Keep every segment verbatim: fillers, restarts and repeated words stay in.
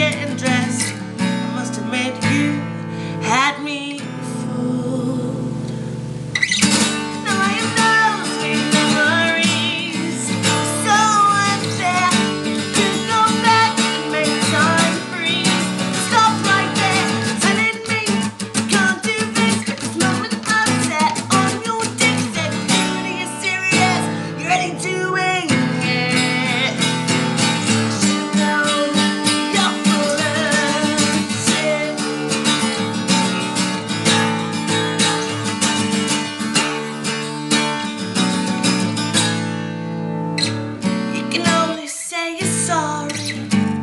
getting dressed. I must admit you had me fooled. Now I have no sweet memories, so unfair. To go back and make time freeze. Stop right there, telling me you can't do this. This moment I'm set on your dick. Said beauty is serious, you're ready to wing it. Should know you're full of shit. You can only say you're sorry.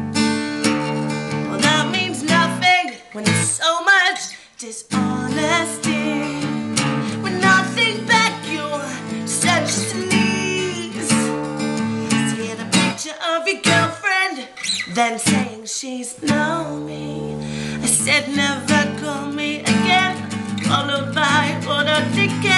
Well, that means nothing when there's so much dishonesty. When nothing back, you're such a sleaze. Seeing a picture of your girlfriend, then saying she's know me. I said never call me again, followed by what a dickhead.